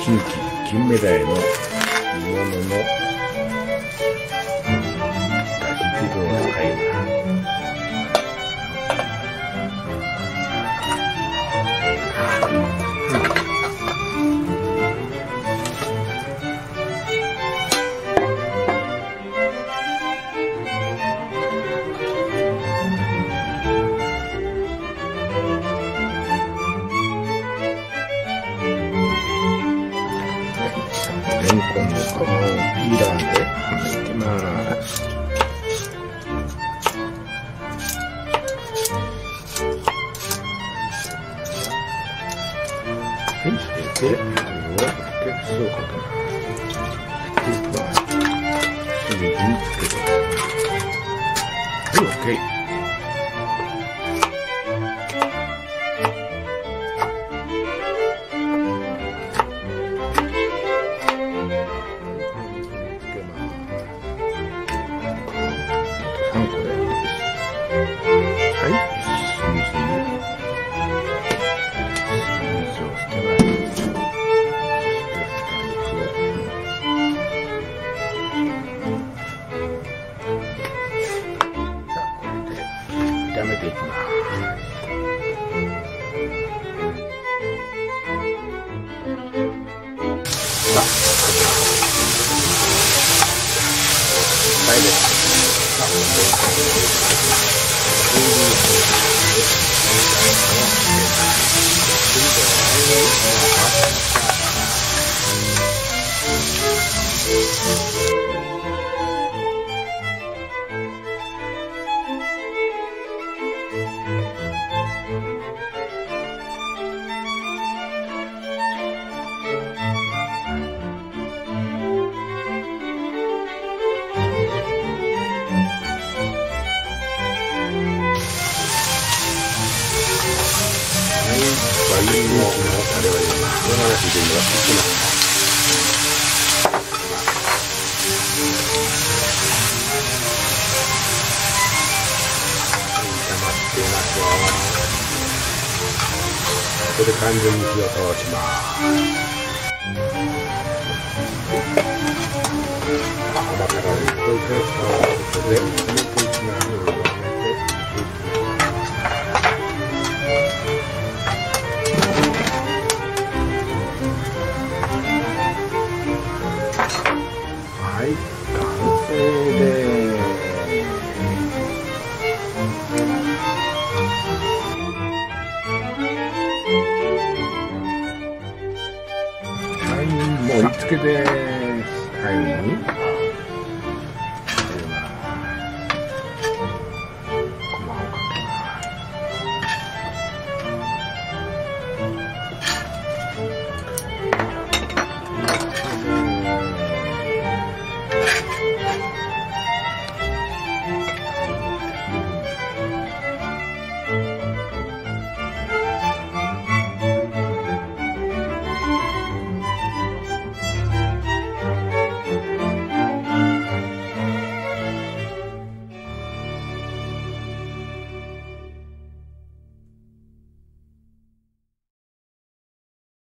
新規金目鯛の煮物のだし汁を使います。レンコンの皮をピーラーで剥いてます。はい、それで、これを鉄をかけます。鉄は、すぐにつけて。はい、OK。炒めていきます。さあ、はいです。さワインのタレを入れます。唐辛子で蒸らしていきます。炒まっていますよ。ここで完全に火を通します。甘辛を入れていきます。ここで入れていきます。はい、完成です。はい、盛り付けです。最後に